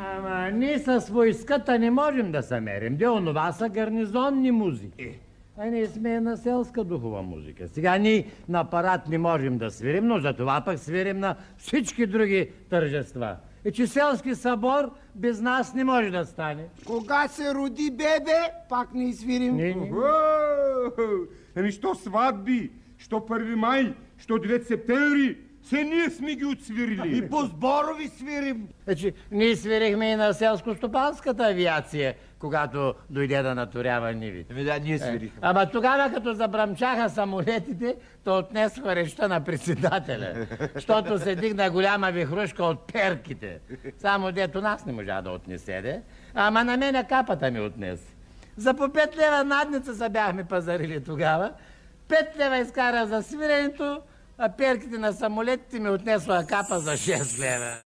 Ама ние с войската не можем да се мерим. Де онова са гарнизонни музики. А ние сме на селска духова музика. Сега ние на апарат не можем да свирим, но за това пък свирим на всички други тържества. И че селски събор без нас не може да стане. Кога се роди бебе, пак не свирим. Не. Ами що сватби, що 1 май, що 9 септември, все ние сме ги отсвирили. И по сборови свирим. Значи, ние свирихме и на селско-стопанската авиация, когато дойде да наторява ниви. Ами да, ние свирихме. Ама тогава, като забръмчаха самолетите, то отнесоха речта на председателя, защото се дигна голяма вихрушка от перките. Само дето нас не можа да отнесе, де. Ама на мене капата ми отнесе. За по 5 лева надница се бяхме пазарили тогава. 5 лева изкара за свиренето, а перките на самолетите ми отнесоха капа за 6 лева.